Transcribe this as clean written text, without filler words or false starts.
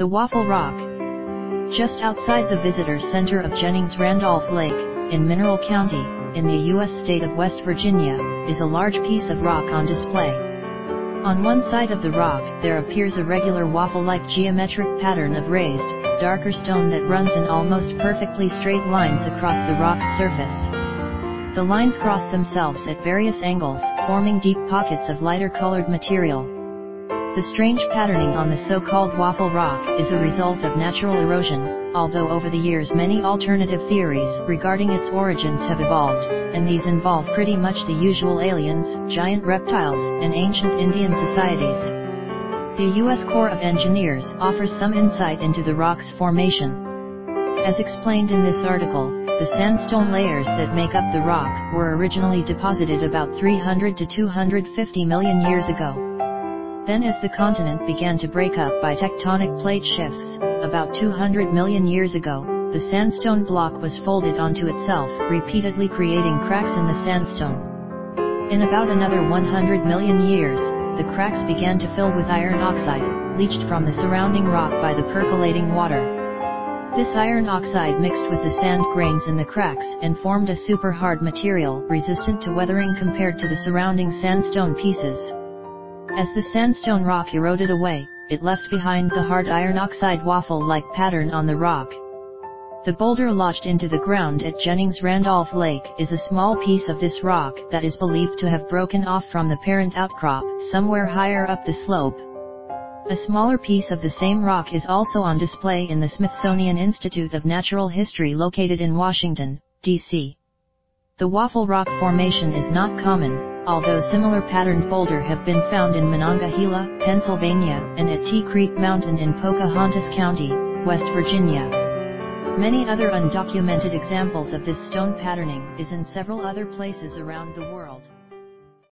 The Waffle Rock. Just outside the visitor center of Jennings Randolph Lake, in Mineral County, in the U.S. state of West Virginia, is a large piece of rock on display. On one side of the rock there appears a regular waffle-like geometric pattern of raised, darker stone that runs in almost perfectly straight lines across the rock's surface. The lines cross themselves at various angles, forming deep pockets of lighter-colored material. The strange patterning on the so-called waffle rock is a result of natural erosion, although over the years many alternative theories regarding its origins have evolved, and these involve pretty much the usual aliens, giant reptiles, and ancient Indian societies. The U.S. Corps of Engineers offers some insight into the rock's formation. As explained in this article, the sandstone layers that make up the rock were originally deposited about 300 to 250 million years ago. Then as the continent began to break up by tectonic plate shifts, about 200 million years ago, the sandstone block was folded onto itself, repeatedly creating cracks in the sandstone. In about another 100 million years, the cracks began to fill with iron oxide, leached from the surrounding rock by the percolating water. This iron oxide mixed with the sand grains in the cracks and formed a super hard material resistant to weathering compared to the surrounding sandstone pieces. As the sandstone rock eroded away, it left behind the hard iron oxide waffle-like pattern on the rock. The boulder lodged into the ground at Jennings Randolph Lake is a small piece of this rock that is believed to have broken off from the parent outcrop somewhere higher up the slope. A smaller piece of the same rock is also on display in the Smithsonian Institute of Natural History located in Washington, D.C. The Waffle Rock Formation is not common, although similar patterned boulder have been found in Monongahela, Pennsylvania, and at Tea Creek Mountain in Pocahontas County, West Virginia. Many other undocumented examples of this stone patterning is in several other places around the world.